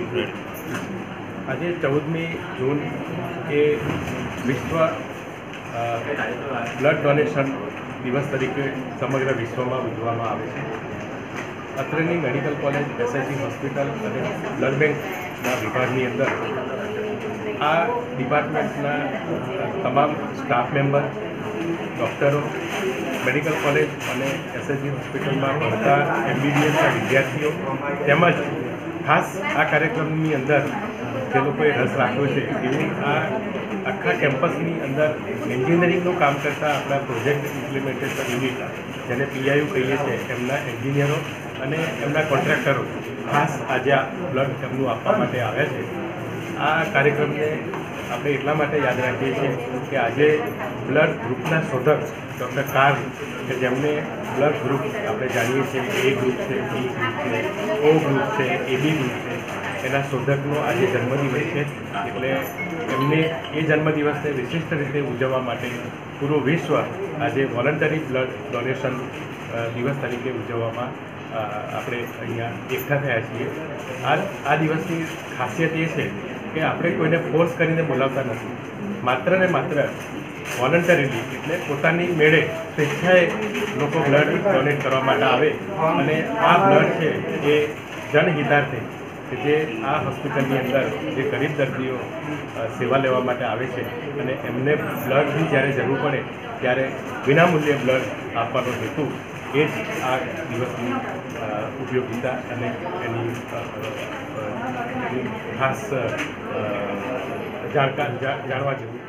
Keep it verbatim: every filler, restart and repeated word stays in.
આજે ચૌદમી જૂન એ વિશ્વ બ્લડ ડોનેશન દિવસ તરીકે સમગ્ર વિશ્વમાં ઉજવવામાં આવે છે. અત્રેની મેડિકલ કોલેજ, એસએચજી હોસ્પિટલ અને બ્લડ બેંકના વિભાગની અંદર આ ડિપાર્ટમેન્ટના તમામ સ્ટાફ મેમ્બર, ડૉક્ટરો, મેડિકલ કોલેજ અને એસએચજી હોસ્પિટલમાં ભણતા એમબીબીએસના વિદ્યાર્થીઓ તેમજ ખાસ આ કાર્યક્રમની અંદર જે લોકોએ રસ રાખ્યો છે એવી આ આખા કેમ્પસની અંદર એન્જિનિયરિંગનું કામ કરતા આપણા પ્રોજેક્ટ ઇમ્પ્લિમેન્ટેશન યુનિટ, જેને પીઆઈયુ કહીએ છીએ, એમના એન્જિનિયરો અને એમના કોન્ટ્રાક્ટરો ખાસ આજે આ બ્લડ એમનું આપવા માટે આવ્યા છે. આ કાર્યક્રમને આપણે એટલા માટે યાદ રાખીએ છીએ કે આજે બ્લડ ગ્રુપના શોધક ડૉક્ટર કાર્લ, કે જેમને બ્લડ ગ્રુપ આપણે જાણીએ છીએ કે એ ગ્રુપ છે, બી ગ્રુપ છે, ઓ ગ્રુપ છે, એબી ગ્રુપ છે, એના શોધકનો આજે જન્મદિવસ છે. એટલે એમને એ જન્મદિવસને વિશિષ્ટ રીતે ઉજવવા માટે પૂરું વિશ્વ આજે વોલન્ટરી બ્લડ ડોનેશન દિવસ તરીકે ઉજવવામાં આપણે અહીંયા એકઠા થયા છીએ. આ આ દિવસની ખાસિયત એ છે કે આપણે કોઈને ફોર્સ કરીને બોલાવતા નથી, માત્ર ને માત્ર વોલન્ટરીલી, એટલે પોતાની મેળે સ્વેચ્છાએ લોકો બ્લડ ડોનેટ કરવા માટે આવે અને આ બ્લડ છે એ જનહિતાર્થે, કે જે આ હોસ્પિટલની અંદર જે ગરીબ દર્દીઓ સેવા લેવા માટે આવે છે અને એમને બ્લડની જ્યારે જરૂર પડે ત્યારે વિનામૂલ્યે બ્લડ આપવાનો હેતુ એ જ આ દિવસની ઉપયોગિતા અને એની એની ખાસ જાણકાર જાણવા જેવું